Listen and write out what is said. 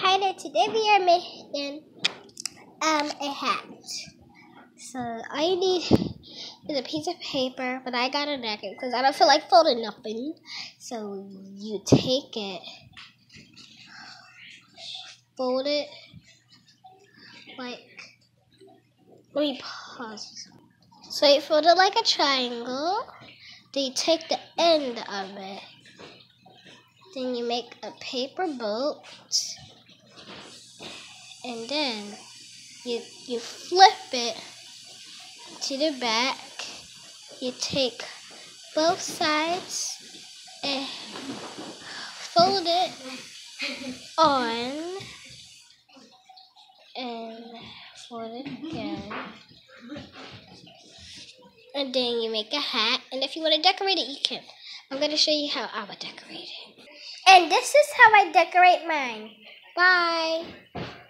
Hi there, today we are making a hat. So all you need is a piece of paper, but I got a napkin because I don't feel like folding nothing. So you take it, fold it, like, let me pause. So you fold it like a triangle, then you take the end of it, then you make a paper boat, and then you flip it to the back. You take both sides and fold it on and fold it again. And then you make a hat. And if you want to decorate it, you can. I'm going to show you how I would decorate it. And this is how I decorate mine. Bye.